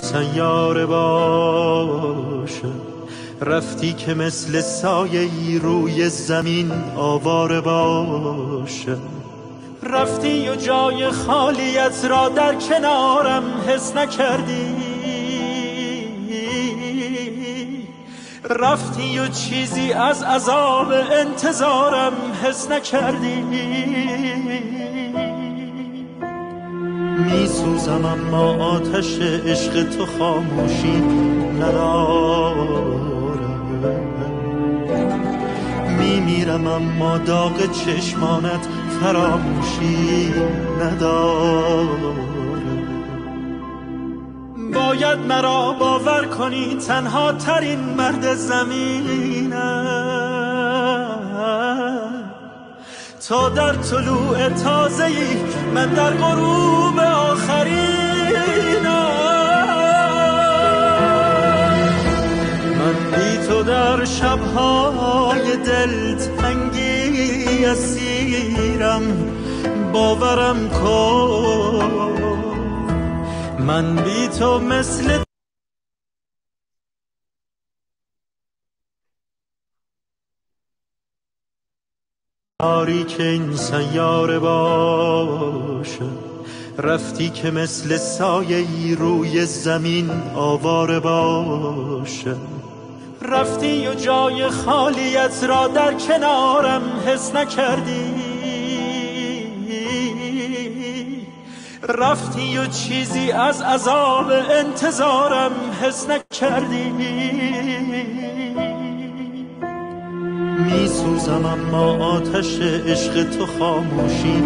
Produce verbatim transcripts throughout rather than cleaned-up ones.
سیاره باشه، رفتی که مثل سایه‌ای روی زمین آواره باشه، رفتی و جای خالیت را در کنارم حس نکردی، رفتی و چیزی از عذاب انتظارم حس نکردی. میسوزم اما آتش عشق تو خاموشی نداره، میمیرم اما داغ چشمانت فراموشی نداره. باید مرا باور کنی تنها ترین مرد زمینم، تا در طلوع تازه‌ای من در غروب آخرینم. من بی تو در شب‌های دلتنگی اسیرم، باورم کن من بی تو مثل تاریک این سیاره باشه، رفتی که مثل سایه‌ای روی زمین آواره باشه، رفتی و جای خالیت را در کنارم حس نکردی، رفتی و چیزی از عذاب انتظارم حس نکردی. میسوزم اما آتش عشق تو خاموشی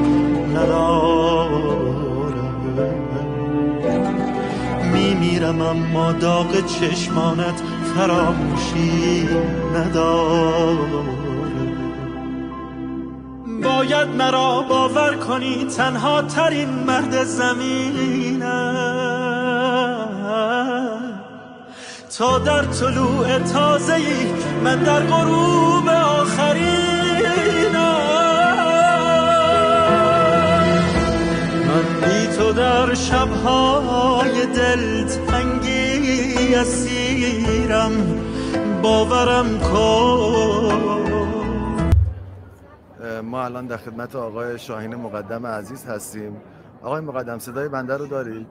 نداره، میمیرم اما داغ چشمانت فراموشی نداره. باید مرا باور کنی تنها ترین مرد زمینم، تا در طلوع تازه‌ای من در غروب آخرینم. من بی تو در شب‌های دلتنگی اسیرم، باورم کن. ما الان در خدمت آقای شاهین مقدم عزیز هستیم. آقای مقدم صدای بنده رو دارید؟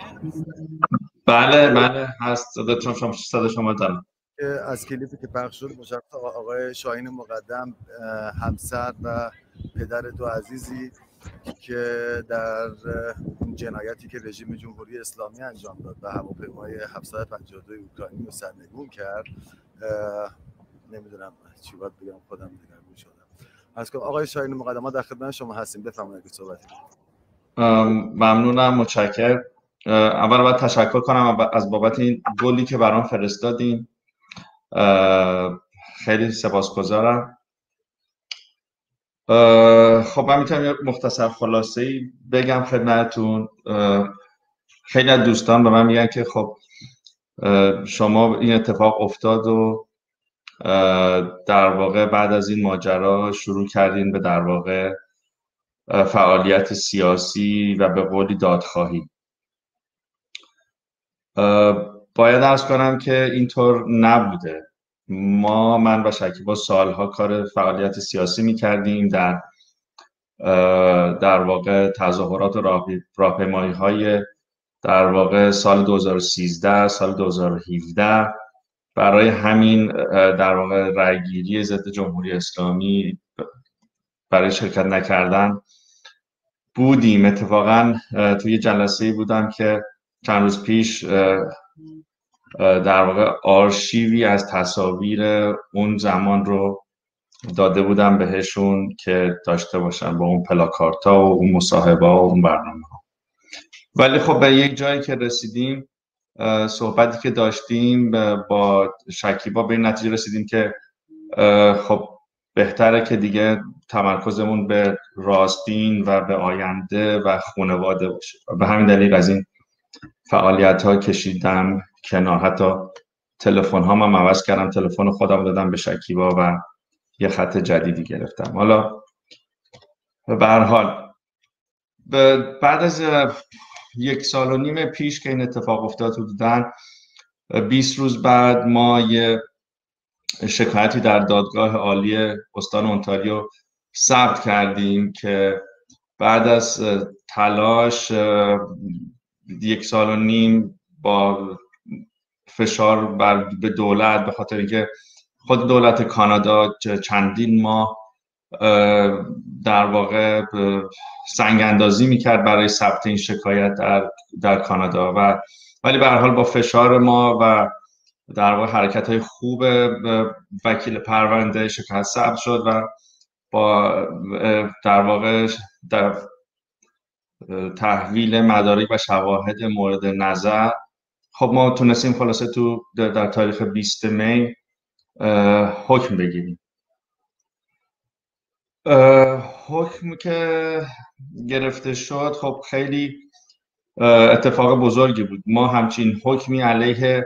بله بله هست، صداتون شما صدا شما دارم. از کلیپی که پخش شد مشخص آقای شاهین مقدم همسر و پدر دو عزیزی که در جنایتی که رژیم جمهوری اسلامی انجام داد و هواپیمای هفتصد و پنجاه و دو اوکراینی رو سرنگون کرد، نمیدونم چی باید بگم، خودم دگرگون شدم. از کنم آقای شاهین مقدم ما در خدمت شما هستیم، بفرمایید که صحبت کنید. ممنونم، متشکرم. اول باید تشکر کنم از بابت این گلی که برام فرستادین، خیلی سپاسگزارم. خب من میتونم مختصر خلاصه‌ای بگم خدمتتون. خیلی از دوستان به من میگن که خب شما این اتفاق افتاد و در واقع بعد از این ماجرا شروع کردین به در واقع فعالیت سیاسی و به قولی دادخواهی. باید عرض کنم که اینطور نبوده. ما من و شکیبا سالها کار فعالیت سیاسی میکردیم در در واقع تظاهرات و راهپیمایی های در واقع سال دو هزار و سیزده، سال دو هزار و هفده برای همین در واقع رأیگیری ضد جمهوری اسلامی برای شرکت نکردن بودیم. اتفاقا توی جلسه‌ای بودم که چند روز پیش در واقع آرشیوی از تصاویر اون زمان رو داده بودم بهشون که داشته باشن با اون پلاکارتا و اون مصاحبه و اون برنامه ها. ولی خب به یک جایی که رسیدیم، صحبتی که داشتیم با شکیبا به این نتیجه رسیدیم که خب بهتره که دیگه تمرکزمون به راستین و به آینده و خانواده باشه. به همین دلیل از این فعالیت ها کشیدم کنار. حتی تلفن ها من عوض کردم، تلفن خودم دادم به شکیبا و یه خط جدیدی گرفتم. حالا به هر حال بعد از یک سال و نیم پیش که این اتفاق افتاد، حدوداً بیست روز بعد ما یه شکایتی در دادگاه عالی استان اونتاریو ثبت کردیم که بعد از تلاش یک سال و نیم با فشار بر به دولت، به خاطر اینکه خود دولت کانادا چندین ماه در واقع سنگ اندازی میکرد برای ثبت این شکایت در در کانادا، و ولی به هر حال با فشار ما و در واقع حرکت های خوب وکیل پرونده شکایت ثبت شد و با در واقع در تحویل مدارک و شواهد مورد نظر، خب ما تونستیم خلاصه تو در تاریخ بیستم می حکم بگیریم. حکم که گرفته شد خب خیلی اتفاق بزرگی بود. ما همچین حکمی علیه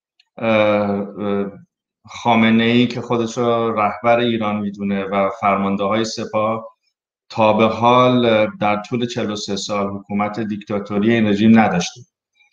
خامنه‌ای که خودش رو رهبر ایران میدونه و فرمانده های سپاه تا به حال در طول چهل و سه سال حکومت دیکتاتوری این رژیم نداشتیم.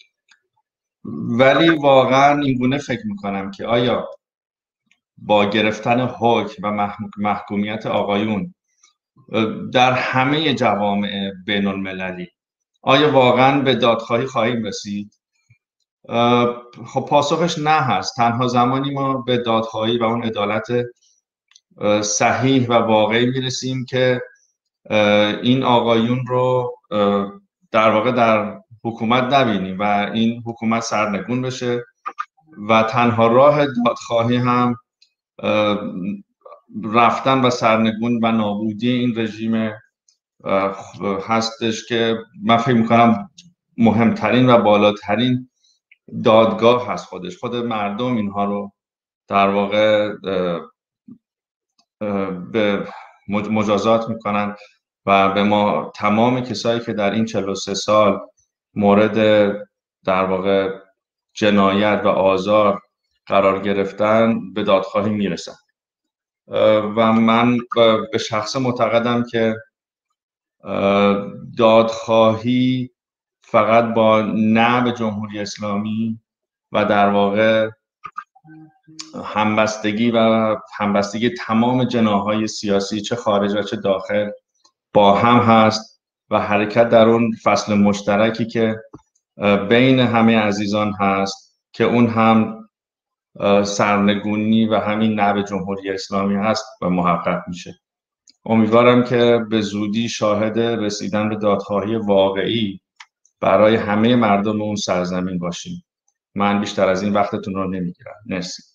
ولی واقعا این گونه فکر میکنم که آیا با گرفتن حکم و محکومیت آقایون در همه جوامع بین المللی آیا واقعا به دادخواهی خواهیم رسید؟ خب پاسخش نه هست. تنها زمانی ما به دادخواهی و اون عدالت صحیح و واقعی میرسیم که این آقایون رو در واقع در حکومت نبینیم و این حکومت سرنگون بشه، و تنها راه دادخواهی هم رفتن و سرنگون و نابودی این رژیم هستش که من فکر میکنم مهمترین و بالاترین دادگاه هست. خودش خود مردم اینها رو در واقع به مجازات میکنن و به ما تمام کسایی که در این چهل و سه سال مورد در واقع جنایت و آزار قرار گرفتن به دادخواهی میرسن. و من به شخص معتقدم که دادخواهی فقط با نه به جمهوری اسلامی و در واقع همبستگی و همبستگی تمام جناح‌های سیاسی چه خارج و چه داخل با هم هست و حرکت در اون فصل مشترکی که بین همه عزیزان هست که اون هم سرنگونی و همین نه به جمهوری اسلامی هست و محقق میشه. امیدوارم که به زودی شاهد رسیدن به دادخواهی واقعی برای همه مردم اون سرزمین باشیم. من بیشتر از این وقتتون رو نمیگیرم. مرسی.